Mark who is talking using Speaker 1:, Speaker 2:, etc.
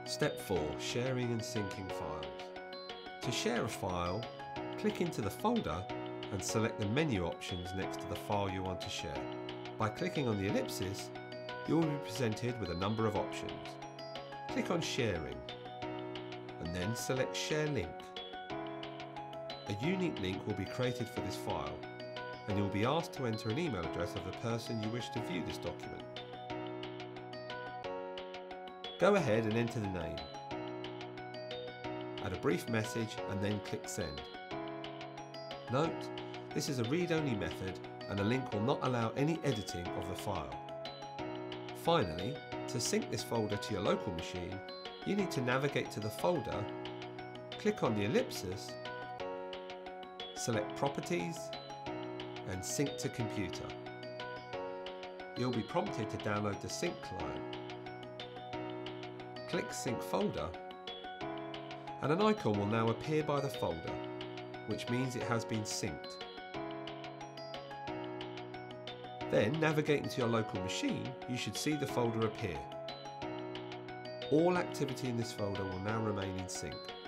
Speaker 1: Step 4. Sharing and syncing files. To share a file, click into the folder and select the menu options next to the file you want to share. By clicking on the ellipsis, you will be presented with a number of options. Click on Sharing and then select Share Link. A unique link will be created for this file and you will be asked to enter an email address of the person you wish to view this document. Go ahead and enter the name. Add a brief message and then click Send. Note, this is a read-only method and a link will not allow any editing of the file. Finally, to sync this folder to your local machine, you need to navigate to the folder, click on the ellipsis, select Properties and Sync to Computer. You'll be prompted to download the sync client. Click Sync Folder and an icon will now appear by the folder, which means it has been synced. Then, navigating to your local machine, you should see the folder appear. All activity in this folder will now remain in sync.